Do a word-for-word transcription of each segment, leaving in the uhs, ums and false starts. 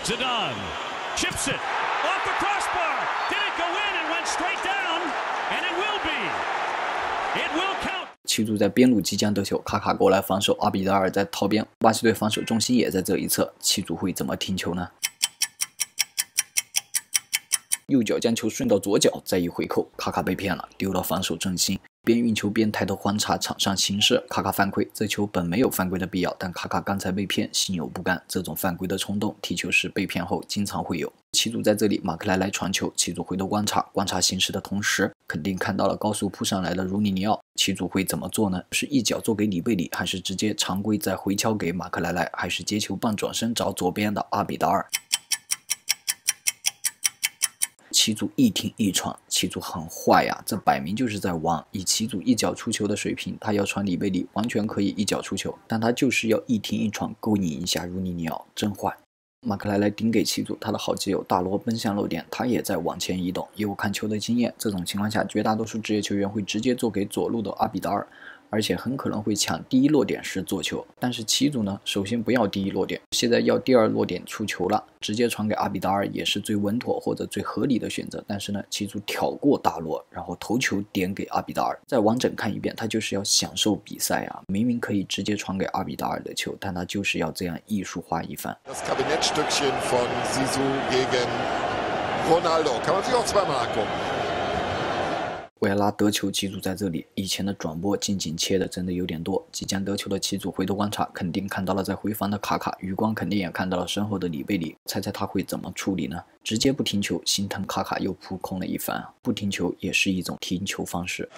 Zidane chips it off the crossbar. Did it go in and went straight down? And it will be. It will count. 齐祖在边路即将得球，卡卡过来防守，阿比达尔在逃边，巴西队防守重心也在这一侧，齐祖会怎么停球呢？右脚将球顺到左脚，再一回扣，卡卡被骗了，丢到防守重心，边运球边抬头观察场上形势，卡卡犯规，这球本没有犯规的必要，但卡卡刚才被骗，心有不甘，这种犯规的冲动，踢球时被骗后经常会有。齐祖在这里，马克莱莱传球，齐祖回头观察，观察形势的同时，肯定看到了高速扑上来的茹尼尼奥，齐祖会怎么做呢？是一脚做给里贝里，还是直接常规再回敲给马克莱莱，还是接球半转身找左边的阿比达尔？齐祖一停一传，齐祖很坏呀，这摆明就是在玩。以齐祖一脚出球的水平，他要传里贝里完全可以一脚出球，但他就是要一停一传勾引一下茹尼尼奥，真坏。马克莱莱顶给齐祖，他的好基友大罗奔向漏点，他也在往前移动。有看球的经验，这种情况下，绝大多数职业球员会直接做给左路的阿比达尔，而且很可能会抢第一落点时做球。但是齐祖呢，首先不要第一落点，现在要第二落点出球了，直接传给阿比达尔也是最稳妥或者最合理的选择。但是呢，齐祖挑过大罗，然后头球点给阿比达尔。再完整看一遍，他就是要享受比赛啊！明明可以直接传给阿比达尔的球，但他就是要这样艺术化一番。 Das Kabinettstückchen von Zizou gegen Ronaldo kann man sich auch zweimal angucken。 维埃拉得球，齐祖在这里。以前的转播近景切的真的有点多。即将得球的齐祖回头观察，肯定看到了在回防的卡卡，余光肯定也看到了身后的里贝里。猜猜他会怎么处理呢？直接不停球，心疼卡卡又扑空了一番。不停球也是一种停球方式。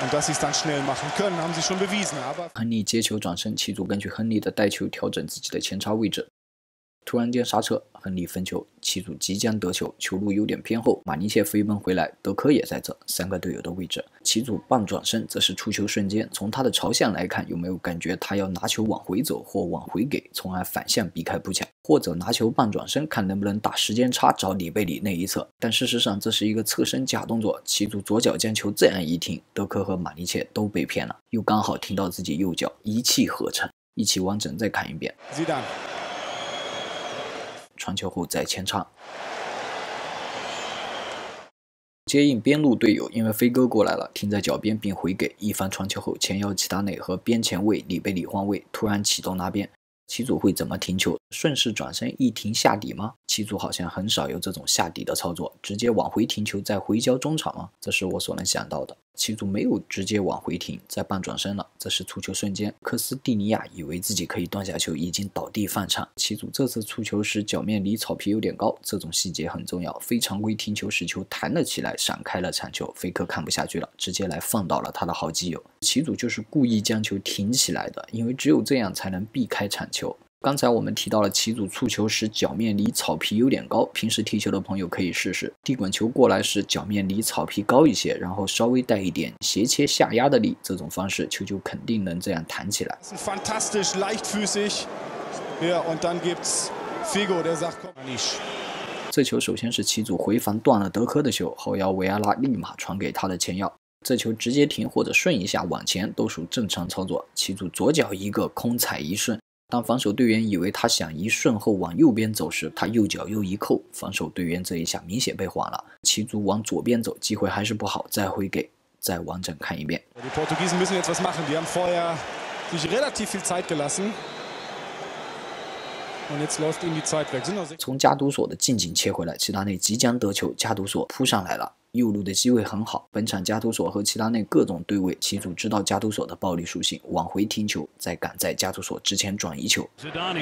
亨利接球转身，齐祖根据亨利的带球调整自己的前插位置。突然间刹车，亨利分球，齐祖即将得球，球路有点偏后，马尼切飞奔回来，德科也在这，三个队友的位置。齐祖半转身，这是出球瞬间。从他的朝向来看，有没有感觉他要拿球往回走或往回给，从而反向避开扑抢，或者拿球半转身，看能不能打时间差找里贝里那一侧？但事实上这是一个侧身假动作，齐祖左脚将球这样一停，德科和马尼切都被骗了，又刚好停到自己右脚，一气呵成。一起完整再看一遍。传球后再前插，接应边路队友，因为飞哥过来了，停在脚边并回给。一番传球后，前腰齐达内和边前卫里贝里换位，突然启动拉边。齐祖会怎么停球？顺势转身一停下底吗？齐祖好像很少有这种下底的操作，直接往回停球再回交中场吗？这是我所能想到的。齐祖没有直接往回停，再半转身了，这是出球瞬间。科斯蒂尼亚以为自己可以断下球，已经倒地犯铲。齐祖这次出球时脚面离草皮有点高，这种细节很重要。非常规停球使球弹了起来，闪开了铲球，菲克看不下去了，直接来放倒了他的好基友。齐祖就是故意将球停起来的，因为只有这样才能避开铲球。刚才我们提到了齐祖出球时脚面离草皮有点高，平时踢球的朋友可以试试，地滚球过来时脚面离草皮高一些，然后稍微带一点斜切下压的力，这种方式球就肯定能这样弹起来。 Fantastisch leichtfüßig. Ja, und dann gibt's Figo, der sagt, komm nicht. 这球首先是齐祖回防断了德科的球，后腰维埃拉立马传给他的前腰。这球直接停或者顺一下往前都属正常操作。齐祖左脚一个空踩一顺。当防守队员以为他想一顺后往右边走时，他右脚又一扣，防守队员这一下明显被晃了。齐祖往左边走，机会还是不好，再回给，再完整看一遍。 Die Portugiesen müssen jetzt was machen. Die haben vorher sich relativ viel Zeit gelassen. Und jetzt läuft ihnen die Zeit weg. 从加图索的近景切回来，齐达内即将得球，加图索扑上来了。右路的机会很好，本场加图索和齐达内各种对位，齐祖知道加图索的暴力属性，往回停球，再赶在加图索之前转移球。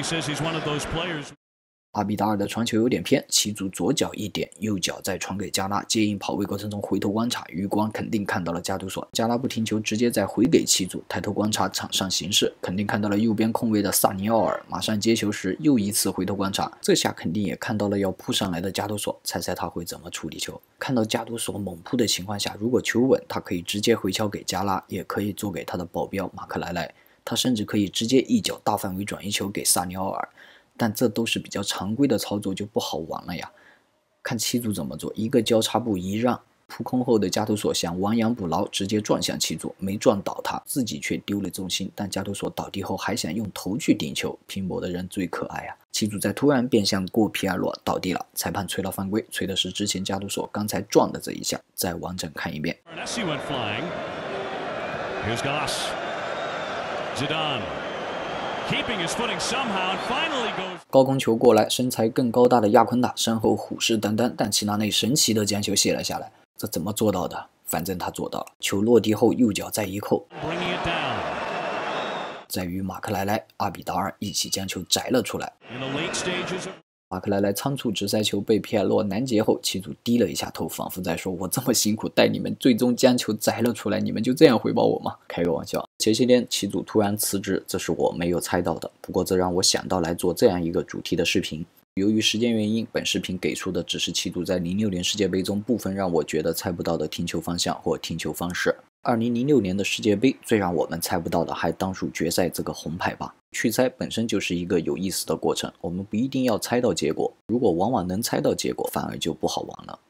阿比达尔的传球有点偏，齐祖左脚一点，右脚再传给加拉，接应跑位过程中回头观察，余光肯定看到了加图索，加拉不停球，直接再回给齐祖，抬头观察场上形势，肯定看到了右边空位的萨尼奥尔，马上接球时又一次回头观察，这下肯定也看到了要扑上来的加图索，猜猜他会怎么处理球？看到加图索猛扑的情况下，如果球稳，他可以直接回敲给加拉，也可以做给他的保镖马克莱莱，他甚至可以直接一脚大范围转移球给萨尼奥尔。但这都是比较常规的操作，就不好玩了呀。看齐祖怎么做，一个交叉步一让， 扑空后的加图索想亡羊补牢，直接撞向齐祖，没撞倒他，自己却丢了重心。但加图索倒地后还想用头去顶球，拼搏的人最可爱啊！齐祖在突然变向过皮尔洛倒地了，裁判吹了犯规，吹的是之前加图索刚才撞的这一下。再完整看一遍。高空球过来，身材更高大的亚昆达身后虎视眈眈，但齐达内神奇的将球卸了下来，这怎么做到的？反正他做到了。球落地后右脚再一扣，再与马克莱莱、阿比达尔一起将球摘了出来。马克莱莱仓促直塞球被皮尔洛拦截后，齐祖低了一下头，仿佛在说：“我这么辛苦带你们，最终将球摘了出来，你们就这样回报我吗？”开个玩笑。前些天齐祖突然辞职，这是我没有猜到的。不过这让我想到来做这样一个主题的视频。由于时间原因，本视频给出的只是齐祖在零六年世界杯中部分让我觉得猜不到的停球方向或停球方式。二零零六年的世界杯最让我们猜不到的还当属决赛这个红牌吧。去猜本身就是一个有意思的过程，我们不一定要猜到结果，如果往往能猜到结果，反而就不好玩了。